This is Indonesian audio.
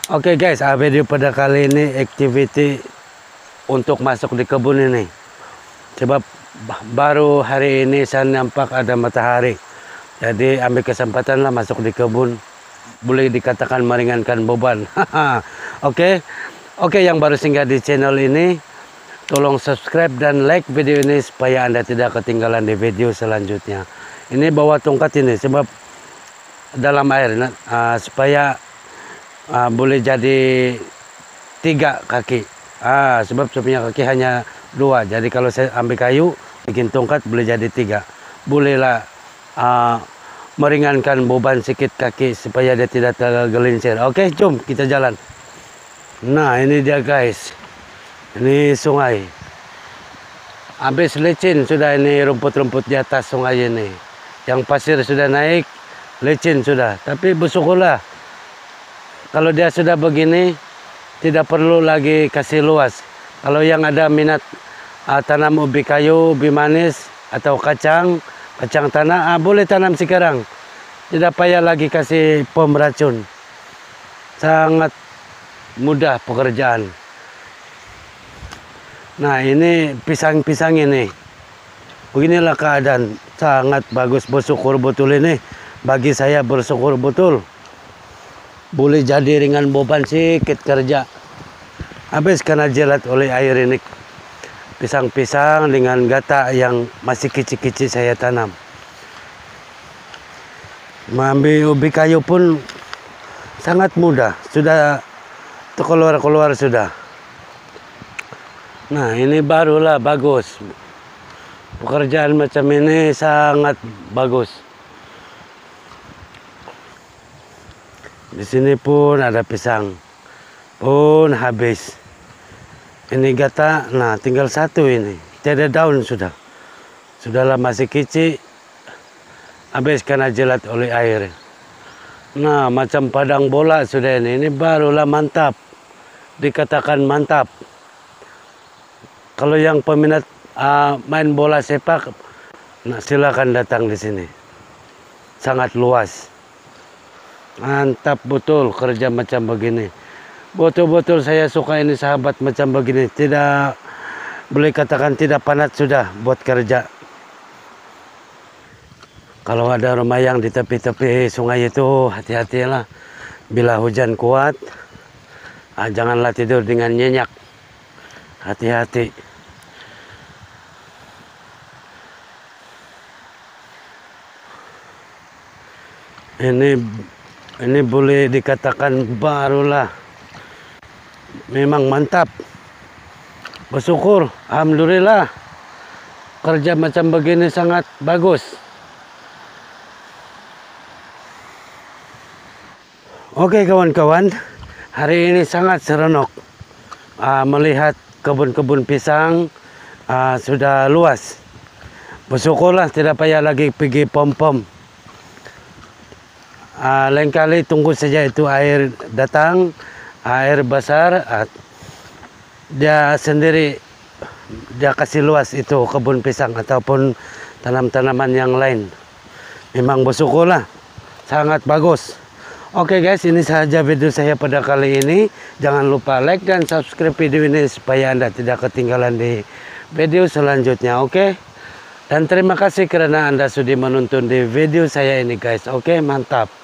Oke guys, video pada kali ini activity untuk masuk di kebun ini. Sebab baru hari ini saya nampak ada matahari. Jadi ambil kesempatan lah masuk di kebun. Boleh dikatakan meringankan beban. Oke. Oke, yang baru singgah di channel ini, tolong subscribe dan like video ini supaya Anda tidak ketinggalan di video selanjutnya. Ini bawa tongkat ini sebab dalam air supaya boleh jadi 3 kaki. Sebab saya punya kaki hanya 2. Jadi kalau saya ambil kayu bikin tongkat boleh jadi 3. Bolehlah meringankan beban sikit kaki supaya dia tidak tergelincir. Oke, jom kita jalan. Nah, ini dia guys. Ini sungai. Habis licin sudah ini rumput-rumput di atas sungai ini. Yang pasir sudah naik, licin sudah. Tapi bersyukurlah. Kalau dia sudah begini, tidak perlu lagi kasih luas. Kalau yang ada minat tanam ubi kayu, ubi manis, atau kacang tanah, boleh tanam sekarang. Tidak payah lagi kasih pom racun. Sangat mudah pekerjaan. Nah, ini pisang-pisang ini. Beginilah keadaan. Sangat bagus, bersyukur betul ini. Bagi saya bersyukur betul. Boleh jadi ringan beban sedikit kerja. Habis kena jelat oleh air ini. Pisang-pisang dengan gata yang masih kecil-kecil saya tanam. Mengambil ubi kayu pun sangat mudah. Sudah keluar-keluar sudah. Nah, ini barulah bagus. Pekerjaan macam ini sangat bagus. Di sini pun ada pisang. Pun habis. Ini gata, nah tinggal satu ini. Tidak daun sudah. Sudahlah masih kecil. Habis kena jelat oleh air. Nah, macam padang bola sudah ini. Ini barulah mantap. Dikatakan mantap. Kalau yang peminat main bola sepak, nah silakan datang di sini. Sangat luas. Mantap betul kerja macam begini. Betul-betul saya suka ini sahabat macam begini. Tidak boleh katakan tidak penat sudah buat kerja. Kalau ada rumah yang di tepi-tepi sungai itu, hati-hatilah. Bila hujan kuat, janganlah tidur dengan nyenyak. Hati-hati. Ini boleh dikatakan barulah. Memang mantap. Bersyukur. Alhamdulillah. Kerja macam begini sangat bagus. Oke kawan-kawan. Hari ini sangat seronok. Melihat kebun-kebun pisang sudah luas. Bersyukurlah tidak payah lagi pergi pom-pom. Lain kali tunggu saja itu air datang, air besar, dia sendiri dia kasih luas itu kebun pisang ataupun tanam-tanaman yang lain. Memang bersyukurlah, sangat bagus. Oke guys, ini saja video saya pada kali ini. Jangan lupa like dan subscribe video ini supaya Anda tidak ketinggalan di video selanjutnya. Oke? Dan terima kasih karena Anda sudah menonton di video saya ini guys. Oke, mantap.